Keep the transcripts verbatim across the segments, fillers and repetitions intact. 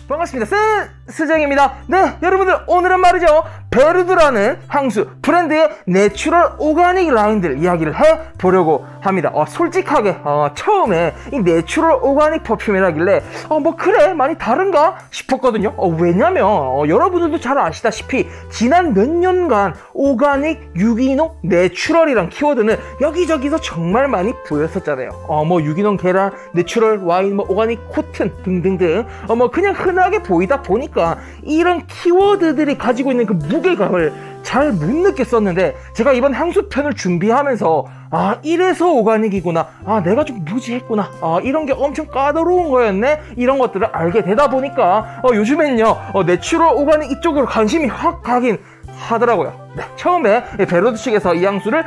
반갑습니다. 센스쟁입니다. 네, 여러분들 오늘은 말이죠, 베르드라는 향수 브랜드의 내추럴 오가닉 라인들 이야기를 해보려고 합니다. 어, 솔직하게 어, 처음에 이 내추럴 오가닉 퍼퓸이라길래 어, 뭐 그래 많이 다른가 싶었거든요. 어, 왜냐면 어, 여러분들도 잘 아시다시피 지난 몇 년간 오가닉, 유기농, 내추럴이란 키워드는 여기저기서 정말 많이 보였었잖아요. 어, 뭐 유기농 계란, 내추럴 와인, 뭐 오가닉 코튼 등등등 어, 뭐 그냥 흔하게 보이다 보니까 이런 키워드들이 가지고 있는 그 무게감을 잘 못 느꼈었는데, 제가 이번 향수 편을 준비하면서 아 이래서 오가닉이구나, 아 내가 좀 무지했구나, 아 이런 게 엄청 까다로운 거였네, 이런 것들을 알게 되다 보니까 어, 요즘엔요 어, 내추럴 오가닉 이쪽으로 관심이 확 가긴 하더라고요. 네, 처음에 베르드 측에서 이 향수를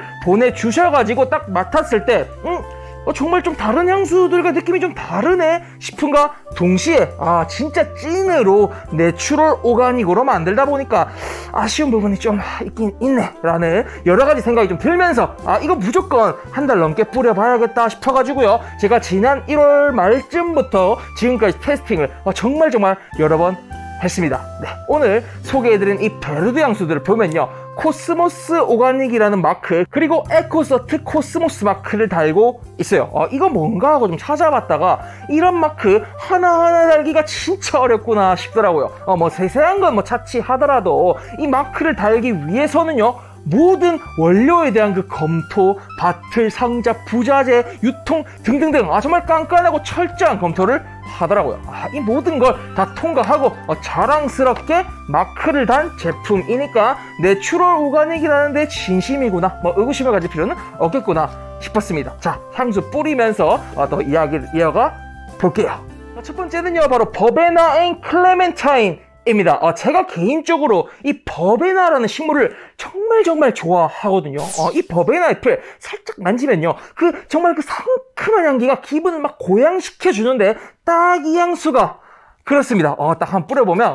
보내주셔가지고 딱 맡았을 때 음, 어, 정말 좀 다른 향수들과 느낌이 좀 다르네 싶은가 동시에 아 진짜 찐으로 내추럴 오가닉으로 만들다 보니까 아쉬운 부분이 좀 있긴 있네 라는 여러가지 생각이 좀 들면서 아 이거 무조건 한 달 넘게 뿌려봐야겠다 싶어가지고요, 제가 지난 일월 말쯤부터 지금까지 테스팅을 어, 정말 정말 여러 번 했습니다. 네, 오늘 소개해드린 이 베르드 향수들을 보면요, 코스모스 오가닉이라는 마크 그리고 에코서트 코스모스 마크를 달고 있어요. 어, 이거 뭔가 하고 좀 찾아봤다가 이런 마크 하나하나 달기가 진짜 어렵구나 싶더라고요. 어, 뭐 세세한 건 뭐 차치하더라도 이 마크를 달기 위해서는요, 모든 원료에 대한 그 검토, 바틀, 상자, 부자재, 유통 등등등 아 정말 깐깐하고 철저한 검토를 하더라고요. 아, 이 모든 걸 다 통과하고 어, 자랑스럽게 마크를 단 제품이니까 내추럴 오가닉이라는 데 진심이구나, 뭐 의구심을 가질 필요는 없겠구나 싶었습니다. 자, 향수 뿌리면서 어, 또 이야기를 이어가 볼게요. 첫 번째는요, 바로 버베나 앤 클레멘타인 입니다. 어, 제가 개인적으로 이 버베나라는 식물을 정말 정말 좋아하거든요. 어, 이 버베나 잎을 살짝 만지면요, 그 정말 그 상큼한 향기가 기분을 막 고양시켜 주는데 딱 이 향수가 그렇습니다. 어, 딱 한번 뿌려보면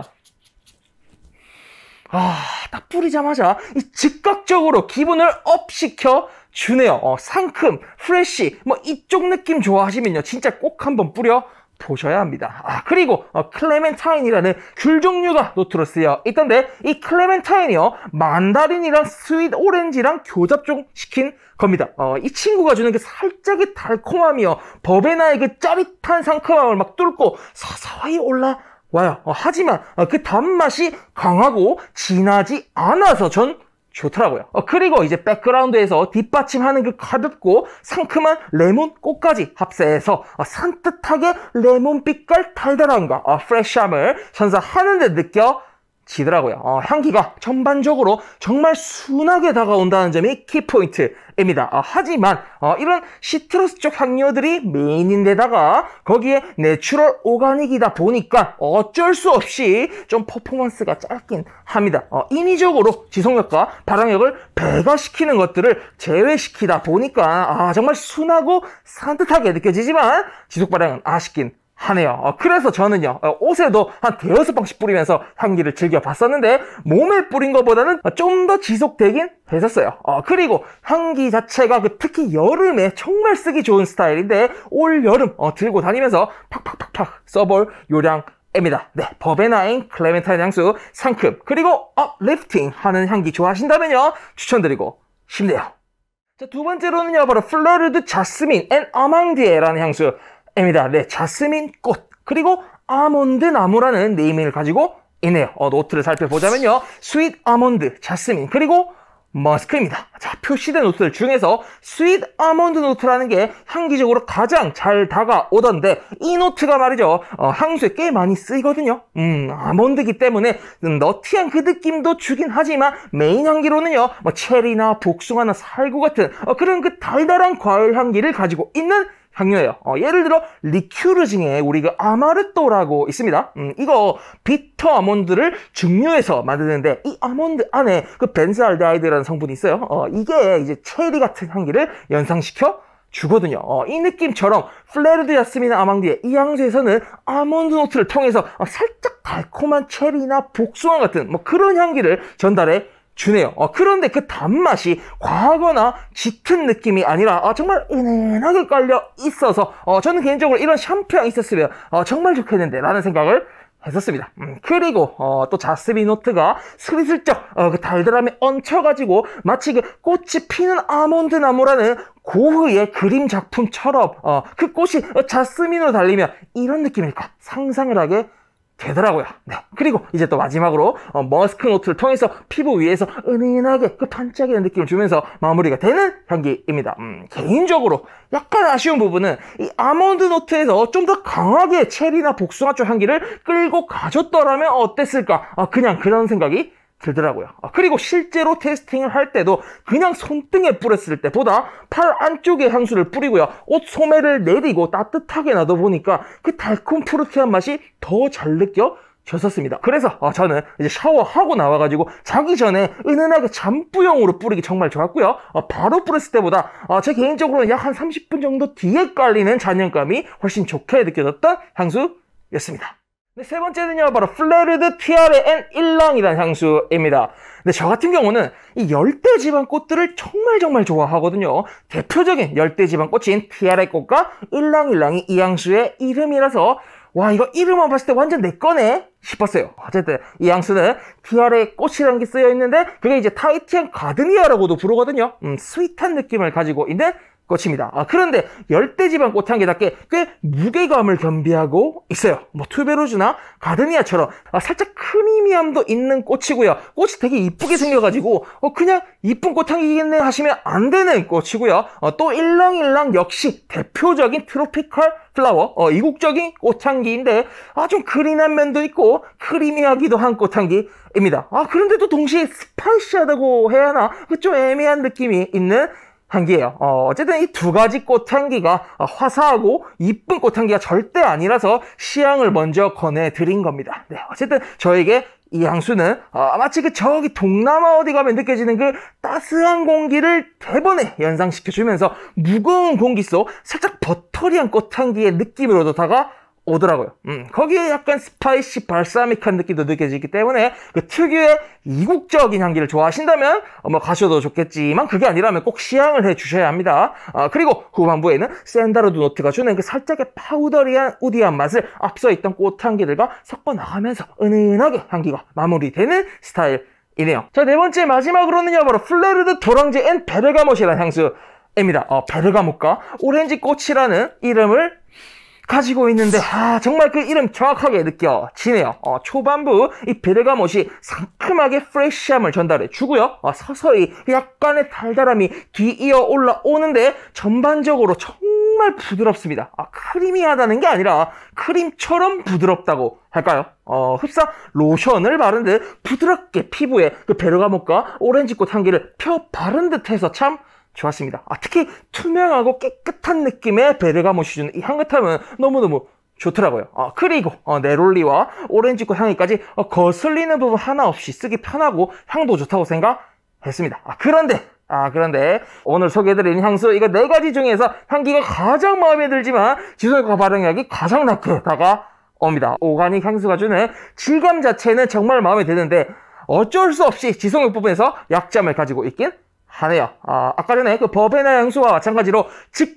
아, 딱 뿌리자마자 이 즉각적으로 기분을 업 시켜 주네요. 어, 상큼, 프레쉬 뭐 이쪽 느낌 좋아하시면요 진짜 꼭 한번 뿌려 보셔야 합니다. 아, 그리고 어, 클레멘타인이라는 귤 종류가 노트로 쓰여 있던데, 이 클레멘타인이요 만다린이랑 스윗 오렌지랑 교잡종 시킨 겁니다. 어, 이 친구가 주는 그 살짝의 달콤함이요 버베나의 그 짜릿한 상큼함을 막 뚫고 서서히 올라와요. 어, 하지만 어, 그 단맛이 강하고 진하지 않아서 전 좋더라고요. 어, 그리고 이제 백그라운드에서 뒷받침하는 그 가볍고 상큼한 레몬 꽃까지 합세해서 어, 산뜻하게 레몬 빛깔 달달함과 어, 프레쉬함을 선사하는 데 느껴지더라고요. 어, 향기가 전반적으로 정말 순하게 다가온다는 점이 키포인트입니다. 어, 하지만 어, 이런 시트러스 쪽 향료들이 메인인데다가 거기에 내추럴 오가닉이다 보니까 어쩔 수 없이 좀 퍼포먼스가 짧긴 합니다. 어, 인위적으로 지속력과 발화력을 배가시키는 것들을 제외시키다 보니까 아, 정말 순하고 산뜻하게 느껴지지만 지속 발향은 아쉽긴 하네요. 어, 그래서 저는요 어, 옷에도 한 대여섯 방씩 뿌리면서 향기를 즐겨봤었는데 몸에 뿌린 것보다는 좀 더 지속되긴 했었어요. 어, 그리고 향기 자체가 그 특히 여름에 정말 쓰기 좋은 스타일인데 올 여름 어, 들고 다니면서 팍팍팍팍 써볼 요량입니다. 네, 버베나 앤 클레멘타인 향수 상큼 그리고 업 리프팅 하는 향기 좋아하신다면요 추천드리고 싶네요. 자, 두 번째로는요 바로 플레르드 자스민 앤 아망디에라는 향수입니다. 네, 자스민 꽃 그리고 아몬드 나무라는 네이밍을 가지고 있네요. 어, 노트를 살펴보자면요 스윗 아몬드, 자스민 그리고 머스크입니다. 자, 표시된 노트들 중에서 스윗 아몬드 노트라는 게 향기적으로 가장 잘 다가오던데, 이 노트가 말이죠 어, 향수에 꽤 많이 쓰이거든요. 음, 아몬드기 때문에 너티한 그 느낌도 주긴 하지만 메인 향기로는요 뭐 체리나 복숭아나 살구 같은 어, 그런 그 달달한 과일 향기를 가지고 있는 향료예요. 어, 예를 들어 리큐르 중에 우리 그 아마르토라고 있습니다. 음, 이거 비터 아몬드를 증류해서 만드는데 이 아몬드 안에 그 벤즈알데하이드라는 성분이 있어요. 어, 이게 이제 체리 같은 향기를 연상시켜 주거든요. 어, 이 느낌처럼 플레르드 자스민 아망디의 이 향수에서는 아몬드 노트를 통해서 어, 살짝 달콤한 체리나 복숭아 같은 뭐 그런 향기를 전달해 주네요. 어, 그런데 그 단맛이 과하거나 짙은 느낌이 아니라 어, 정말 은은하게 깔려 있어서 어, 저는 개인적으로 이런 샴푸향이 있었으면 어, 정말 좋겠는데 라는 생각을 했었습니다. 음, 그리고 어, 또 자스민 노트가 스리슬쩍 어, 그 달달함에 얹혀가지고 마치 그 꽃이 피는 아몬드 나무라는 고흐의 그림 작품처럼 어, 그 꽃이 어, 자스민으로 달리면 이런 느낌일까 상상을 하게 되더라고요. 네. 그리고 이제 또 마지막으로 어, 머스크 노트를 통해서 피부 위에서 은은하게 그 반짝이는 느낌을 주면서 마무리가 되는 향기입니다. 음, 개인적으로 약간 아쉬운 부분은 이 아몬드 노트에서 좀 더 강하게 체리나 복숭아 쪽 향기를 끌고 가줬더라면 어땠을까? 아, 그냥 그런 생각이 들더라고요. 아, 그리고 실제로 테스팅을 할 때도 그냥 손등에 뿌렸을 때보다 팔 안쪽에 향수를 뿌리고요. 옷 소매를 내리고 따뜻하게 놔둬보니까 그 달콤 푸르티한 맛이 더 잘 느껴졌었습니다. 그래서 어, 저는 이제 샤워하고 나와가지고 자기 전에 은은하게 잠뿌용으로 뿌리기 정말 좋았고요. 어, 바로 뿌렸을 때보다 어, 제 개인적으로는 약 한 삼십 분 정도 뒤에 깔리는 잔연감이 훨씬 좋게 느껴졌던 향수였습니다. 네, 세 번째는요, 바로 플레르드 티아레 앤 일랑이라는 향수입니다. 근데 저 같은 경우는 이 열대지방 꽃들을 정말 정말 좋아하거든요. 대표적인 열대지방 꽃인 티아레 꽃과 일랑일랑이 이 향수의 이름이라서 와, 이거 이름만 봤을 때 완전 내 거네 싶었어요. 어쨌든 이 향수는 티아레 꽃이라는 게 쓰여 있는데 그게 이제 타이티안 가드니아라고도 부르거든요. 음, 스윗한 느낌을 가지고 있는 꽃입니다. 아, 그런데 열대지방 꽃향기답게 꽤 무게감을 겸비하고 있어요. 뭐 투베로즈나 가드니아처럼 아, 살짝 크리미함도 있는 꽃이고요. 꽃이 되게 이쁘게 생겨가지고 어, 그냥 이쁜 꽃향기겠네 하시면 안 되는 꽃이고요. 어, 또 일랑일랑 역시 대표적인 트로피컬 플라워, 어, 이국적인 꽃향기인데 아, 좀 그린한 면도 있고 크리미하기도 한 꽃향기입니다. 아, 그런데도 동시에 스파이시하다고 해야 하나? 좀 애매한 느낌이 있는 향기예요. 어, 어쨌든 이 두 가지 꽃향기가 화사하고 이쁜 꽃향기가 절대 아니라서 시향을 먼저 권해드린 겁니다. 네, 어쨌든 저에게 이 향수는 어, 마치 그 저기 동남아 어디 가면 느껴지는 그 따스한 공기를 대번에 연상시켜주면서 무거운 공기 속 살짝 버터리한 꽃향기의 느낌으로도 다가 오더라고요. 음, 거기에 약간 스파이시 발사믹한 느낌도 느껴지기 때문에 그 특유의 이국적인 향기를 좋아하신다면 어, 뭐 가셔도 좋겠지만 그게 아니라면 꼭 시향을 해 주셔야 합니다. 아, 그리고 후반부에는 샌다르드 노트가 주는 그 살짝의 파우더리한 우디한 맛을 앞서 있던 꽃향기들과 섞어 나가면서 은은하게 향기가 마무리되는 스타일이네요. 자, 네 번째 마지막으로는요, 바로 플레르드 도랑지 앤 베르가못이라는 향수입니다. 어, 베르가못과 오렌지 꽃이라는 이름을 가지고 있는데 아, 정말 그 이름 정확하게 느껴지네요. 어, 초반부 이 베르가못이 상큼하게 프레쉬함을 전달해 주고요. 어, 서서히 약간의 달달함이 뒤이어 올라오는데 전반적으로 정말 부드럽습니다. 아, 크리미하다는 게 아니라 크림처럼 부드럽다고 할까요? 어, 흡사 로션을 바른 듯 부드럽게 피부에 그 베르가못과 오렌지꽃 향기를 펴 바른 듯해서 참 좋았습니다. 아, 특히 투명하고 깨끗한 느낌의 베르가못이 주는 이 향긋함은 너무너무 좋더라고요. 아, 그리고 어, 네롤리와 오렌지꽃 향기까지 어, 거슬리는 부분 하나 없이 쓰기 편하고 향도 좋다고 생각했습니다. 아, 그런데 아 그런데 오늘 소개해드린 향수 이거 네 가지 중에서 향기가 가장 마음에 들지만 지속효과 발효력이 가장 낮게 다가옵니다. 오가닉 향수가 주는 질감 자체는 정말 마음에 드는데 어쩔 수 없이 지속력 부분에서 약점을 가지고 있긴 하네요. 아, 아까 전에 그 버베나 향수와 마찬가지로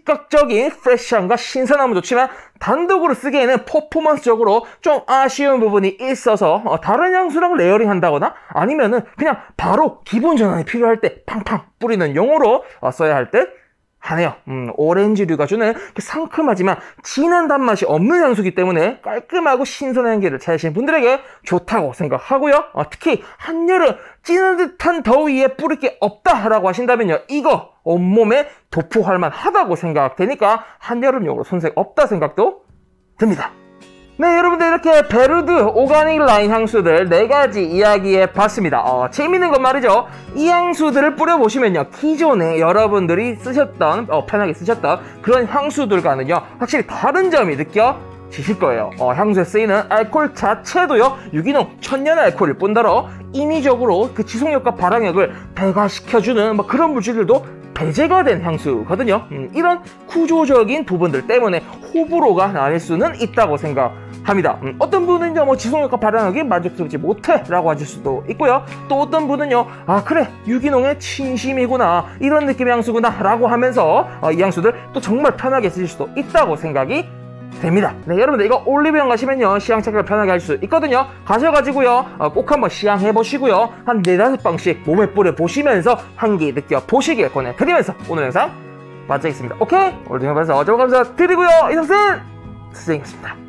즉각적인 프레시함과 신선함은 좋지만 단독으로 쓰기에는 퍼포먼스적으로 좀 아쉬운 부분이 있어서 어, 다른 향수랑 레이어링 한다거나 아니면은 그냥 바로 기본 전환이 필요할 때 팡팡 뿌리는 용으로 어, 써야 할 듯 하네요. 음, 오렌지류가 주는 그 상큼하지만 진한 단맛이 없는 향수기 때문에 깔끔하고 신선한 향기를 찾으시는 분들에게 좋다고 생각하고요. 어, 특히 한여름 찌는 듯한 더위에 뿌릴 게 없다라고 하신다면요, 이거 온몸에 도포할 만하다고 생각되니까 한여름용으로 손색 없다 생각도 듭니다. 네, 여러분들 이렇게 베르드 오가닉 라인 향수들 네 가지 이야기해 봤습니다. 어, 재밌는 건 말이죠, 이 향수들을 뿌려보시면요, 기존에 여러분들이 쓰셨던 어, 편하게 쓰셨던 그런 향수들과는요 확실히 다른 점이 느껴지실 거예요. 어, 향수에 쓰이는 알코올 자체도요 유기농 천연 알코올일 뿐더러 인위적으로 그 지속력과 발화력을 배가시켜주는 뭐 그런 물질들도 배제가 된 향수거든요. 음, 이런 구조적인 부분들 때문에 호불호가 나뉠 수는 있다고 생각합니다. 음, 어떤 분은요, 뭐 지속력과 발효력이 만족스럽지 못해 라고 하실 수도 있고요. 또 어떤 분은요, 아 그래 유기농의 진심이구나, 이런 느낌의 향수구나 라고 하면서 어, 이 향수들 또 정말 편하게 쓰실 수도 있다고 생각이 됩니다. 네, 여러분들 이거 올리브영 가시면요 시향 체크를 편하게 할 수 있거든요. 가셔가지고요 어, 꼭 한번 시향해 보시고요 한 네다섯 방씩 몸에 뿌려 보시면서 향기 느껴 보시길 권해드리면서 오늘 영상 마치겠습니다. 오케이? 오늘 영상 봐주셔서 어쩌고 감사드리고요. 이상승 선생님이었습니다.